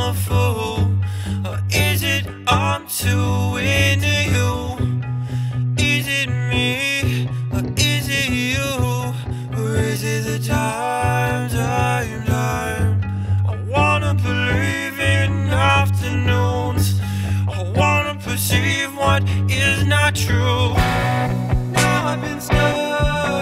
a fool? Or is it I'm too into you? Is it me, or is it you? Or is it the time? I wanna believe in afternoons. I wanna perceive what is not true. Now I've been stuck.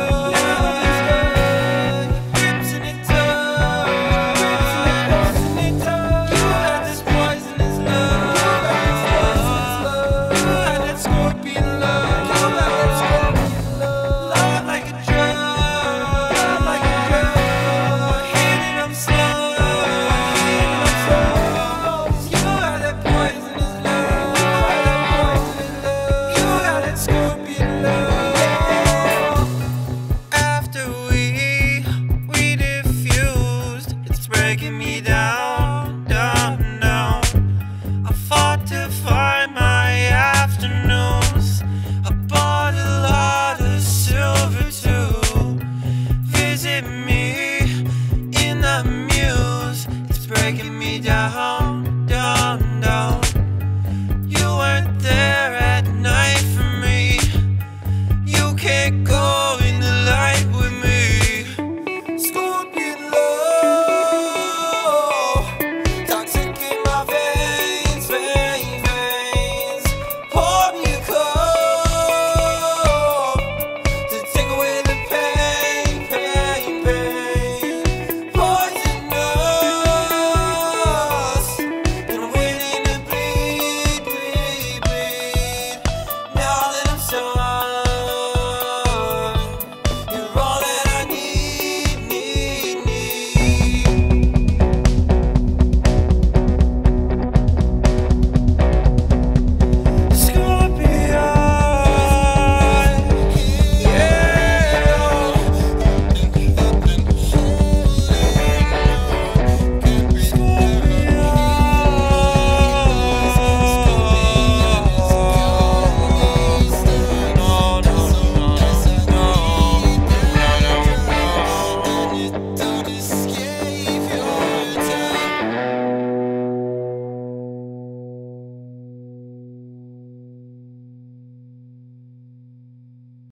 Breaking me down, down, down. I fought to find my afternoons. I bought a lot of silver to visit me in the muse. It's breaking me down.